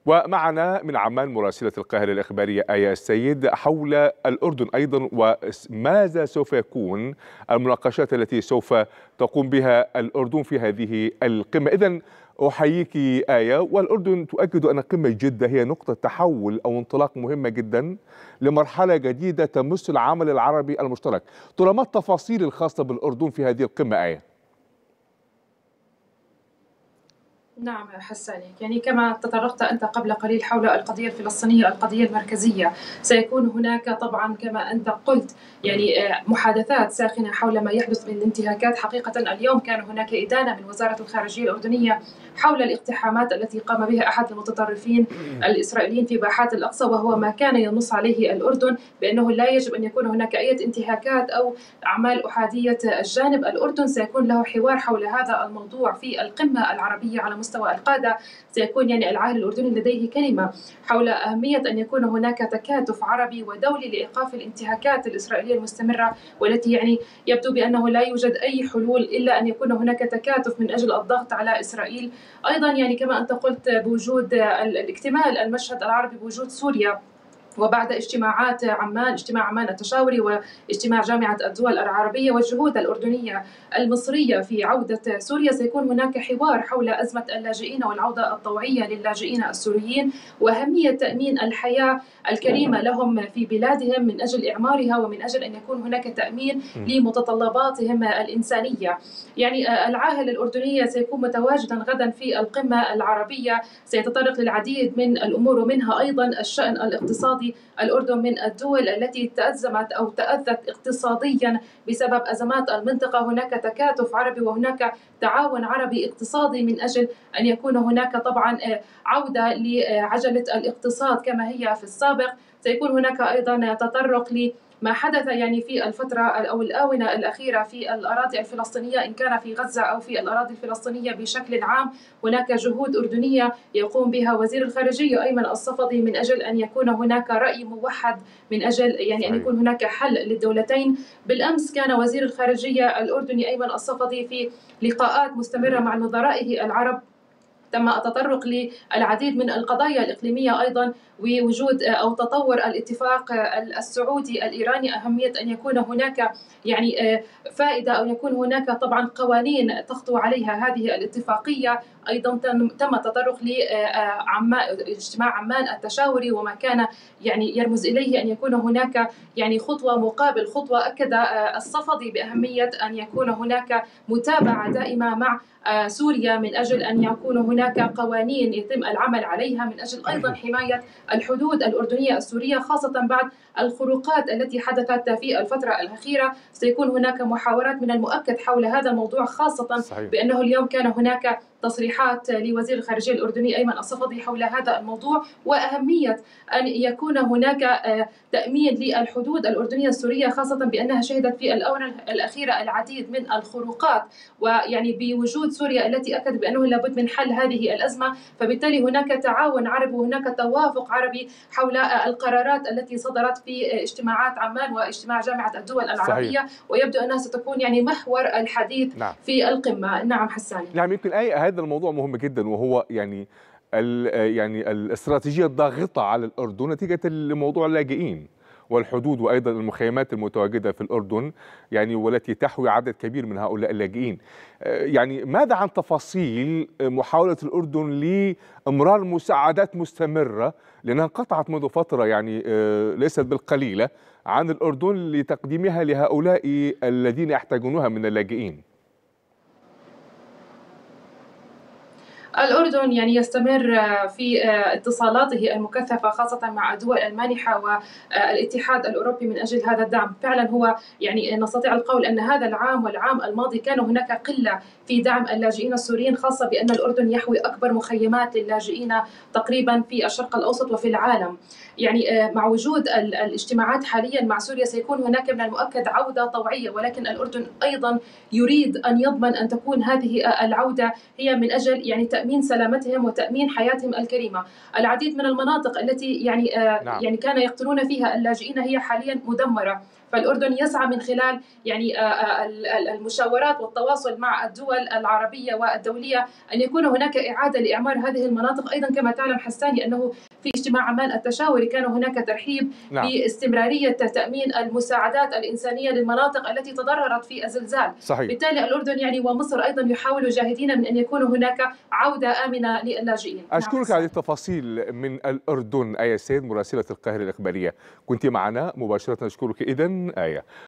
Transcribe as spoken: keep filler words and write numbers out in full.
ومعنا من عمان مراسلة القاهرة الإخبارية آية السيد حول الأردن أيضا، وماذا سوف يكون المناقشات التي سوف تقوم بها الأردن في هذه القمة. إذن أحييك آية. والأردن تؤكد أن قمة جدة هي نقطة تحول أو انطلاق مهمة جدا لمرحلة جديدة تمس العمل العربي المشترك. ترى ما التفاصيل الخاصة بالأردن في هذه القمة آية؟ نعم حساني، يعني كما تطرقت أنت قبل قليل حول القضية الفلسطينية القضية المركزية، سيكون هناك طبعا كما أنت قلت يعني محادثات ساخنة حول ما يحدث من انتهاكات. حقيقة اليوم كان هناك إدانة من وزارة الخارجية الأردنية حول الاقتحامات التي قام بها أحد المتطرفين الإسرائيليين في باحات الأقصى، وهو ما كان ينص عليه الأردن بأنه لا يجب أن يكون هناك أي انتهاكات أو أعمال أحادية الجانب. الأردن سيكون له حوار حول هذا الموضوع في القمة العربية على مستوى القادة. سيكون يعني العاهل الأردني لديه كلمة حول أهمية أن يكون هناك تكاتف عربي ودولي لإيقاف الانتهاكات الإسرائيلية المستمرة، والتي يعني يبدو بأنه لا يوجد أي حلول إلا أن يكون هناك تكاتف من أجل الضغط على إسرائيل. أيضا يعني كما أنت قلت بوجود الاكتمال المشهد العربي بوجود سوريا، وبعد اجتماعات عمان، اجتماع عمان التشاوري واجتماع جامعة الدول العربية والجهود الأردنية المصرية في عودة سوريا، سيكون هناك حوار حول أزمة اللاجئين والعودة الطوعية للاجئين السوريين وأهمية تأمين الحياة الكريمة لهم في بلادهم من أجل إعمارها ومن أجل أن يكون هناك تأمين لمتطلباتهم الإنسانية. يعني العاهل الأردني سيكون متواجدا غدا في القمة العربية، سيتطرق للعديد من الأمور ومنها أيضا الشأن الاقتصادي. الأردن من الدول التي تأزمت أو تأذت اقتصاديا بسبب أزمات المنطقة. هناك تكاتف عربي وهناك تعاون عربي اقتصادي من أجل أن يكون هناك طبعا عودة لعجلة الاقتصاد كما هي في السابق. سيكون هناك أيضا تطرق ل ما حدث يعني في الفترة أو الآونة الأخيرة في الأراضي الفلسطينية، إن كان في غزة أو في الأراضي الفلسطينية بشكل عام. هناك جهود أردنية يقوم بها وزير الخارجية أيمن الصفدي من أجل أن يكون هناك رأي موحد من أجل يعني أن يكون هناك حل للدولتين. بالأمس كان وزير الخارجية الأردني أيمن الصفدي في لقاءات مستمرة مع نظرائه العرب، تم التطرق للعديد من القضايا الإقليمية أيضا، ووجود أو تطور الاتفاق السعودي الإيراني، أهمية أن يكون هناك يعني فائدة أو يكون هناك طبعا قوانين تخطو عليها هذه الاتفاقية. أيضا تم التطرق لاجتماع عمان التشاوري وما كان يعني يرمز إليه أن يكون هناك يعني خطوة مقابل خطوة. أكد الصفدي بأهمية أن يكون هناك متابعة دائمة مع سوريا من أجل أن يكون هناك قوانين يتم العمل عليها من أجل أيضا حماية الحدود الأردنية السورية، خاصة بعد الخروقات التي حدثت في الفترة الأخيرة. سيكون هناك محاورات من المؤكد حول هذا الموضوع، خاصة صحيح. بأنه اليوم كان هناك تصريحات لوزير الخارجية الأردني أيمن الصفدي حول هذا الموضوع وأهمية أن يكون هناك تأمين للحدود الأردنية السورية، خاصة بأنها شهدت في الآونة الأخيرة العديد من الخروقات، ويعني بوجود سوريا التي أكد بأنه لابد من حل هذه الأزمة. فبالتالي هناك تعاون عربي وهناك توافق عربي حول القرارات التي صدرت في اجتماعات عمان واجتماع جامعة الدول العربية، صحيح. ويبدو أنها ستكون يعني محور الحديث نعم. في القمة. نعم حساني. نعم، يمكن أي هذا الموضوع مهم جدا، وهو يعني يعني الاستراتيجية الضاغطة على الأردن نتيجة لموضوع اللاجئين والحدود وأيضا المخيمات المتواجدة في الأردن، يعني والتي تحوي عدد كبير من هؤلاء اللاجئين. يعني ماذا عن تفاصيل محاولة الأردن لإمرار مساعدات مستمرة، لأنها انقطعت منذ فترة يعني ليست بالقليلة عن الأردن، لتقديمها لهؤلاء الذين يحتاجونها من اللاجئين؟ الأردن يعني يستمر في اتصالاته المكثفة خاصة مع الدول المانحة والاتحاد الأوروبي من أجل هذا الدعم. فعلا هو يعني نستطيع القول أن هذا العام والعام الماضي كان هناك قلة في دعم اللاجئين السوريين، خاصة بأن الأردن يحوي أكبر مخيمات للاجئين تقريبا في الشرق الأوسط وفي العالم. يعني مع وجود الاجتماعات حاليا مع سوريا سيكون هناك من المؤكد عودة طوعية، ولكن الأردن أيضا يريد أن يضمن أن تكون هذه العودة هي من أجل يعني تأمين سلامتهم وتأمين حياتهم الكريمة. العديد من المناطق التي يعني نعم. يعني كان يقتلون فيها اللاجئين هي حاليا مدمرة، فالأردن يسعى من خلال يعني المشاورات والتواصل مع الدول العربية والدولية أن يكون هناك إعادة لإعمار هذه المناطق. أيضا كما تعلم حساني أنه في اجتماع عمان التشاوري كان هناك ترحيب نعم. باستمرارية تأمين المساعدات الإنسانية للمناطق التي تضررت في الزلزال. صحيح. بالتالي الأردن يعني ومصر أيضا يحاولوا جاهدين من أن يكون هناك عودة آمنة للاجئين. أشكرك على التفاصيل من الأردن آية سيد مراسلة القاهرة الإخبارية، كنت معنا مباشرة. أشكرك إذن آية.